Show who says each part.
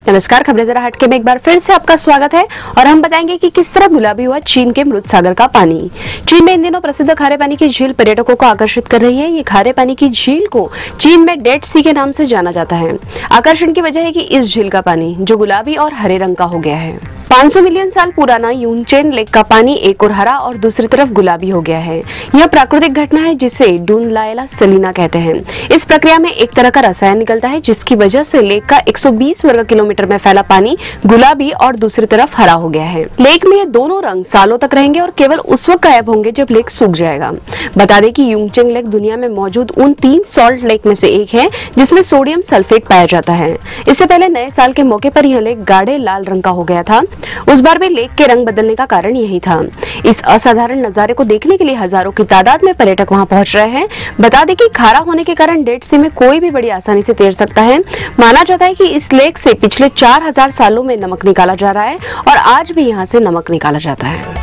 Speaker 1: नमस्कार, खबरें जरा हटके में एक बार फिर से आपका स्वागत है और हम बताएंगे कि किस तरह गुलाबी हुआ चीन के मृत सागर का पानी। चीन में इन दिनों प्रसिद्ध खारे पानी की झील पर्यटकों को आकर्षित कर रही है। ये खारे पानी की झील को चीन में डेड सी के नाम से जाना जाता है। आकर्षण की वजह है कि इस झील का पानी जो गुलाबी और हरे रंग का हो गया है। 500 मिलियन साल पुराना यूनचेन लेक का पानी एक और हरा और दूसरी तरफ गुलाबी हो गया है। यह प्राकृतिक घटना है जिसे डूनलाएला सलीना कहते हैं। इस प्रक्रिया में एक तरह का रसायन निकलता है जिसकी वजह से लेक का 120 वर्ग किलोमीटर में फैला पानी गुलाबी और दूसरी तरफ हरा हो गया है। लेक में ये दोनों रंग सालों तक रहेंगे और केवल उस वक्त गायब होंगे जब लेक सूख जाएगा। बता दें कि यूनचेन लेक दुनिया में मौजूद उन 3 सॉल्ट लेक में से एक है जिसमें सोडियम सल्फेट पाया जाता है। इससे पहले नए साल के मौके पर यह लेक गाढ़े लाल रंग का हो गया था। उस बार भी लेक के रंग बदलने का कारण यही था। इस असाधारण नजारे को देखने के लिए हजारों की तादाद में पर्यटक वहां पहुंच रहे हैं। बता दें कि खारा होने के कारण डेड सी में कोई भी बड़ी आसानी से तैर सकता है। माना जाता है कि इस लेक से पिछले 4000 सालों में नमक निकाला जा रहा है और आज भी यहां से नमक निकाला जाता है।